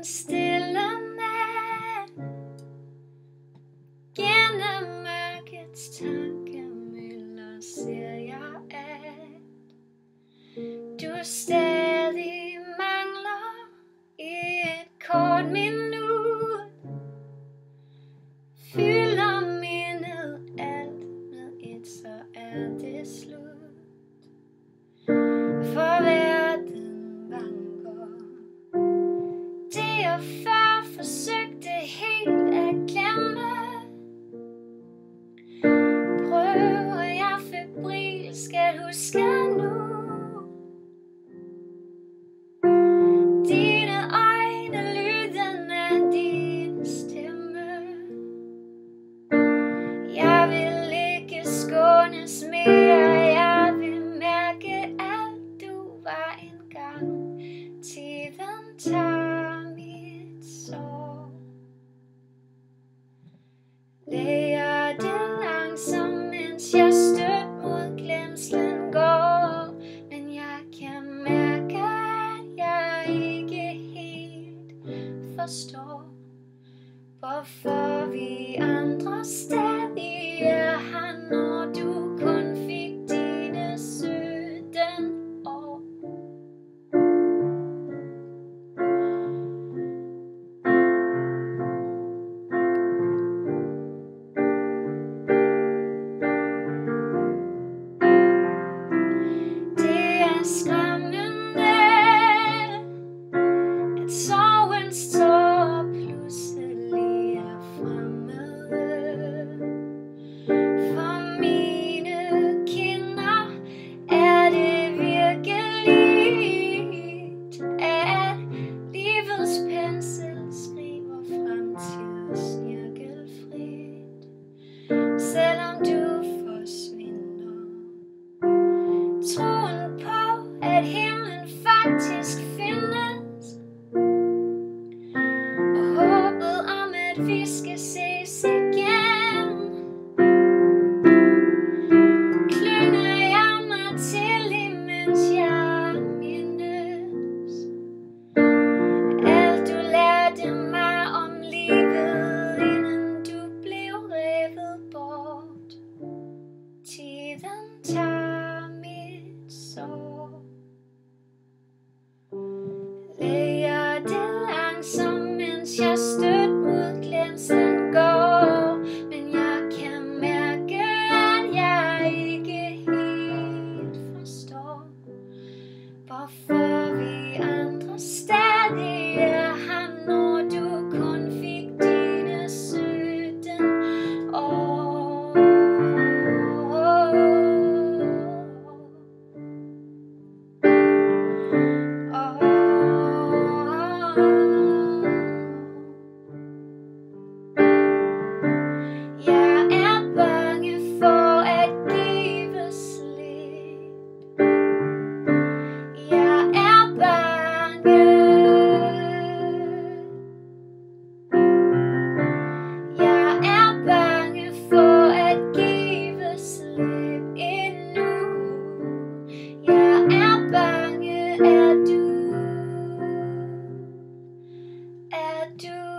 stille nat. Gennem mørkets tankemøller ser jeg, at du stadig mangler et kort minut. Fylder mindet alt med et, så er det slut. For verden vanker. Det jeg før forsøgte helt at glemme, prøver jeg febrilsk at huske nu. Dine øjne, lyden af din stemme. Jeg vil ikke skånes mere. Jeg vil mærke, at du var engang. Tiden tager mit sår. Læger det langsomt, mens jeg stødt mod glemslen går. Men jeg kan mærke, at jeg ikke helt forstår, hvorfor vi andre stadig er her, når du kun fik dine 17 år. Det er skræmmende, at sorgens tårer pludselig er fremmede. For mine kinder er det virkeligt, at livets pensel skriver fremtid snirkelfrit. Selvom du forsvinder, troen på, at himlen faktisk findes, og håbet om, at vi skal ses igen, klynger jeg mig til, imens jeg mindes alt du lærte mig om livet, inden du blev revet bort. Tiden tager mit sår. Læger det langsomt, mens jeg stødt mod glemslen går. Men jeg kan mærke, at jeg ikke helt forstår, hvorfor vi andre stadig er her, når du kun fik dine 17 år. Jeg er bange for at give slip. Jeg er bange. Jeg er bange for at give slip endnu. Jeg er bange, er du?